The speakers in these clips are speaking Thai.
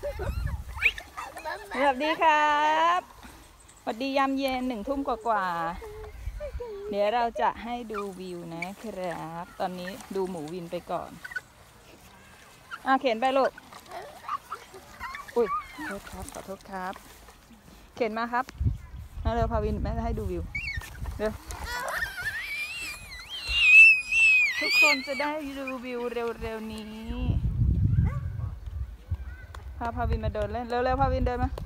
สวัสดีครับสวัสดียามเย็น1 ทุ่มกว่าเดี๋ยวเราจะให้ดูวิวนะครับตอนนี้ดูหมูวินไปก่อนเข็นไปลูกอุ้ยขอโทษครับขอโทษครับเข็นมาครับมาเร็วพาวินแม่จะให้ดูวิวเร็วทุกคนจะได้ดูวิวเร็วๆนี้พาวินมาเดินเล่นเร็วๆพาวินเดินมา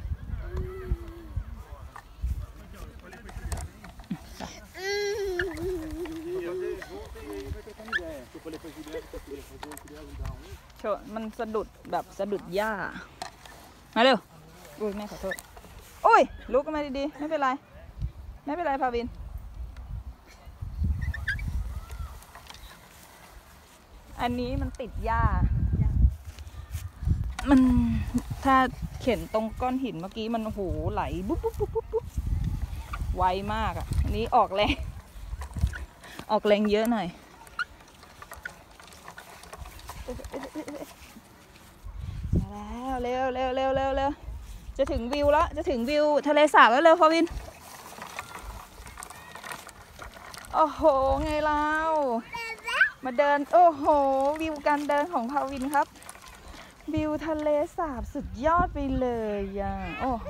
โชว์มันสะดุดแบบสะดุดหญ้ามาเร็วอุ้ยแม่ขอโทษอุ้ยลุกขึ้นมาดีๆไม่เป็นไรไม่เป็นไรพาวินอันนี้มันติดหญ้ามันถ้าเข็นตรงก้อนหินเมื่อกี้มันโอ้โหไหลบุ๊บบุ๊บบุ๊บบุ๊บไวมากอ่ะอันนี้ออกแรงเยอะหน่อยแล้วเร็วจะถึงวิวแล้วจะถึงวิวทะเลสาบแล้วเร็วพาวินโอ้โหไงเรามาเดินโอ้โหวิวการเดินของพาวินครับวิวทะเลสาบสุดยอดไปเลยอ่ะโอ้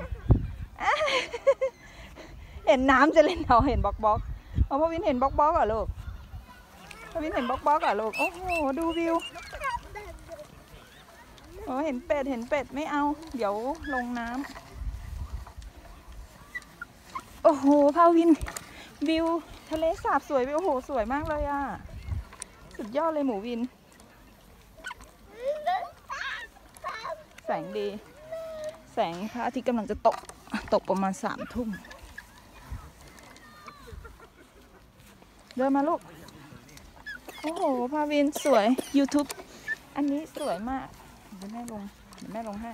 เห็นน้ำจะเล่นเห็นบล็อกพาวินเห็นบล็อกเหรอลูกพาวินเห็นบล็อกเหรอลูกโอ้โหดูวิวโอ้เห็นเป็ดไม่เอาเดี๋ยวลงน้ำโอ้โหพาวินวิวทะเลสาบสวยไปโอ้โหสวยมากเลยอ่ะสุดยอดเลยหมูวินแสงดีแสงพระอาทิตย์กำลังจะตกประมาณ3 ทุ่มเดินมาลูกโอ้โหพาวินสวย YouTube อันนี้สวยมากเดี๋ยวแม่ลงให้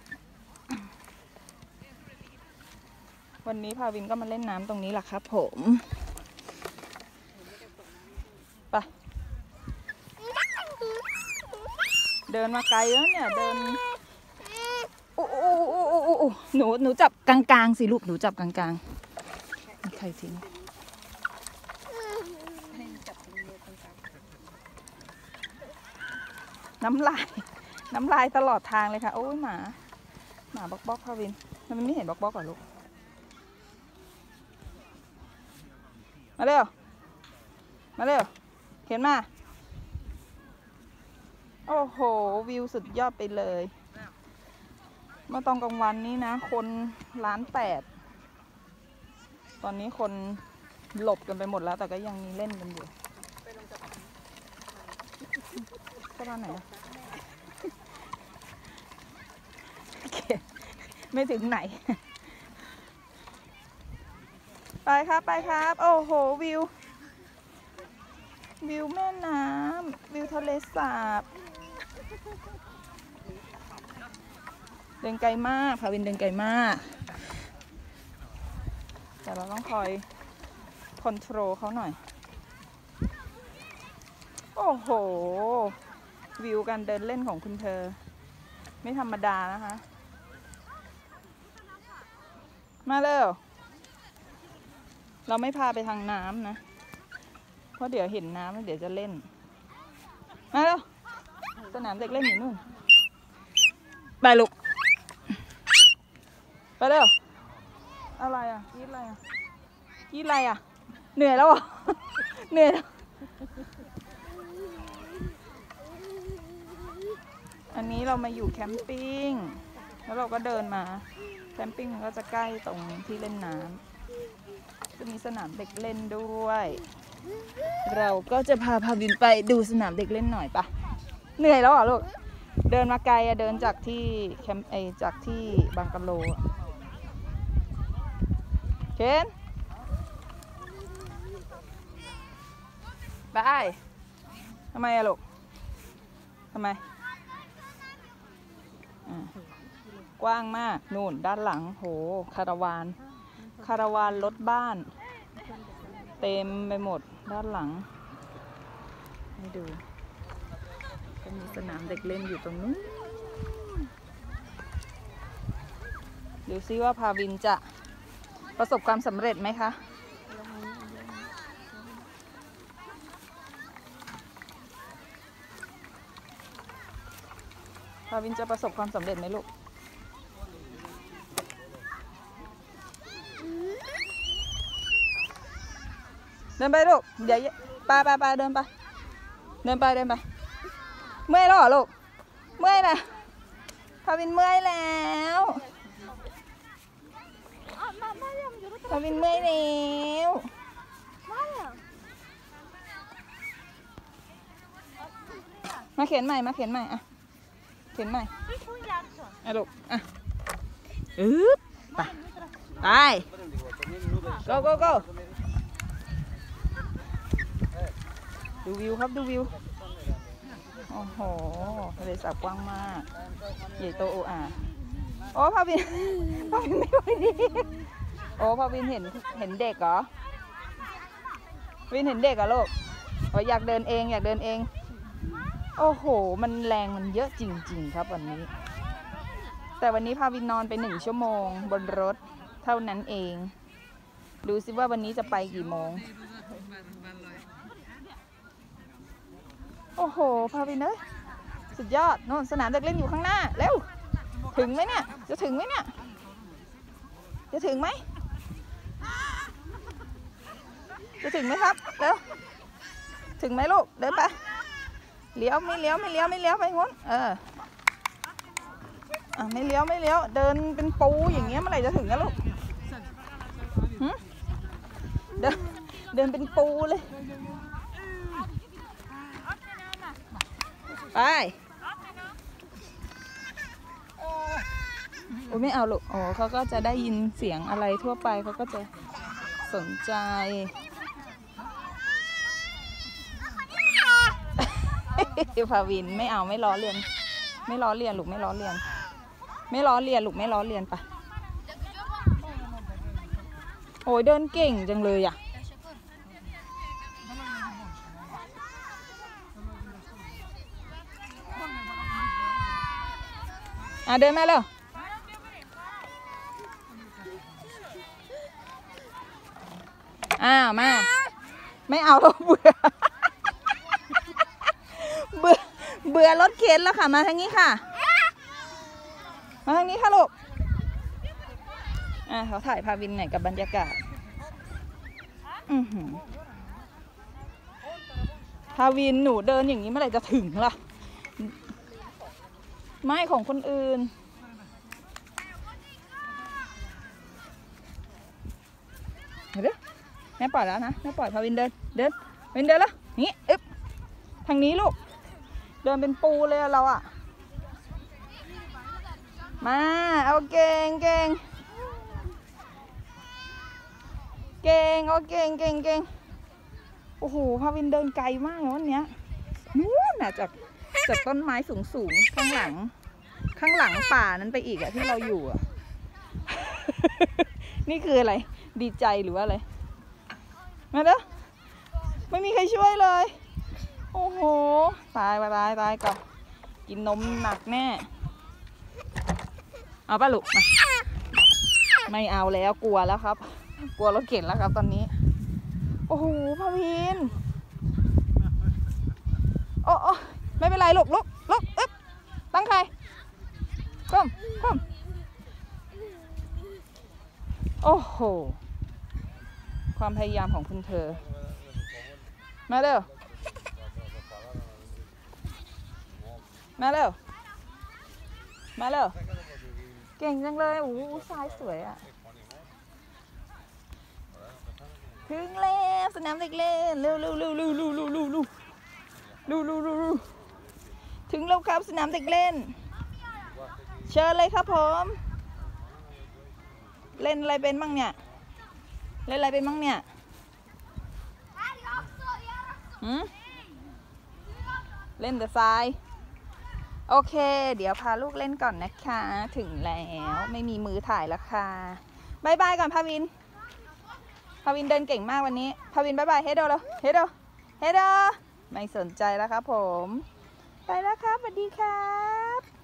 วันนี้พาวินก็มาเล่นน้ำตรงนี้แหละครับผมไปเดินมาไกลแล้วเนี่ยเดินหนูจับกลางๆสิลูกหนูจับกลางๆใครทิ้งน้ำลายตลอดทางเลยค่ะโอ้ยหมาบล็อกพาวินมันไม่เห็นบล็อกก่อนลูกมาเร็วเห็นมาโอ้โหวิวสุดยอดไปเลยเมื่อตอนกลางวันนี้นะคน1,800,000ตอนนี้คนหลบกันไปหมดแล้วแต่ก็ยังมีเล่นกันอยู่สะพานไหนไม่ถึงไหนไปครับโอ้โหวิวแม่น้ำวิวทะเลสาบเดินไกลมากพาวินเดินไกลมากแต่เราต้องคอยคอนโทรลเขาหน่อยโอ้โหวิวการเดินเล่นของคุณเธอไม่ธรรมดานะคะมาเร็วเราไม่พาไปทางน้ำนะเพราะเดี๋ยวเห็นน้ำแล้วเดี๋ยวจะเล่นมาเร็วสนามเด็กเล่นอยู่นู่นไปลูกไปเร็วอะไรอ่ะกีดอะไรอ่ะเหนื่อยแล้วอ่ะเหนื่อยแล้วอันนี้เรามาอยู่แคมปิ้งแล้วเราก็เดินมาแคมปิ้งมันก็จะใกล้ตรงที่เล่นน้ำจะมีสนามเด็กเล่นด้วยเราก็จะพาพาวินไปดูสนามเด็กเล่นหน่อยปะเหนื่อยแล้วเหรอลูกเดินมาไกลอะเดินจากที่แคมป์จากที่บังกะโลเคนไปทำไมอะลูกทำไมกว้างมากนู่นด้านหลังโหคาราวานรถบ้านเต็มไปหมดด้านหลังให้ดูก็มีสนามเด็กเล่นอยู่ตรงนู้นดูซิว่าพาวินจะประสบความสำเร็จไหมคะพาวินจะประสบความสำเร็จไหมลูกเดินไปลูกเดี๋ยวไปเดินไปเดินไปเมื่อยแล้วเหรอลูกเมื่อยนะพาวินเมื่อยแล้วพาวินเมื่อยแล้วมาเขียนใหม่อ่ะเขียนใหม่อ่ะลูกอ่ะไปgo ดูวิวครับดูวิวโอ้โหทะเลสาบกว้างมากใหญ่โตโออาโอ้พาวินไม่ไหวดีโอ้พาวินเห็นเด็กเหรอวินเห็นเด็กเหรอลูกอยากเดินเองโอ้โหมันแรงมันเยอะจริงๆครับวันนี้แต่วันนี้พาวินนอนไป1 ชั่วโมงบนรถเท่านั้นเองดูสิว่าวันนี้จะไปกี่โมงโอ้โหพาวินเอ้ยสุดยอดโน่นสนามเด็กเล่นอยู่ข้างหน้าเร็วถึงไหมเนี่ยจะถึงไหมครับเร็วถึงไหมลูกเดินไปเลี้ยวไม่เลี้ยวไปงุ้นไม่เลี้ยวเดินเป็นปูอย่างเงี้ยเมื่อไหร่จะถึงนะลูกเดินเป็นปูเลยไปโอ้ไม่เอาลูกเขาก็จะได้ยินเสียงอะไรทั่วไปเขาก็จะสนใจพาวินไม่เอาไม่ล้อเลียนลูกไม่ล้อเลียนปะโอ้ยเดินเก่งจังเลยอ่ะเดินมาเร็วมาไม่เอาแล้วเบื่อรถเข็นแล้วค่ะมาทางนี้ค่ะลูกเขาถ่ายพาวินหน่อยกับบรรยากาศพาวินหนูเดินอย่างนี้เมื่อไหร่จะถึงล่ะไม่ของคนอื่นเดี๋ยวแม่ปล่อยแล้วนะแม่ปล่อยพาวินเดินแล้วนี่ทางนี้ลูกเดินเป็นปูเลยเราอ่ะมาเอาเก่งเอาเก่งโอ้โหพาวินเดินไกลมากเลยวันเนี้ยนู้นน่ะจากต้นไม้สูงข้างหลังป่านั้นไปอีกอะที่เราอยู่อะ นี่คืออะไรดีใจหรือว่าอะไรมาเด้อไม่มีใครช่วยเลยโอ้โหตายกับกินนมหนักแน่เอาป่ะลูกไม่เอาแล้วกลัวแล้วครับกลัวรถเข็นแล้วครับตอนนี้โอ้โหพาวินโอ้ไม่เป็นไรลูกตั้งใครก้มโอ้โหความพยายามของคุณเธอมาเร็วเก่งจังเลยโอ้ทรายสวยอ่ะถึงแล้วสนามเด็กเล่นเร็วถึงแล้วครับสนามเด็กเล่นเชิญเลยครับผมเล่นอะไรเป็นบ้างเนี่ยเล่นแต่ทรายโอเคเดี๋ยวพาลูกเล่นก่อนนะคะถึงแล้วไม่มีมือถ่ายแล้วค่ะบายบายก่อนพาวินเดินเก่งมากวันนี้พาวินบายบายเฮโดแล้วเฮโดไม่สนใจแล้วครับผมไปแล้วครับสวัสดีครับ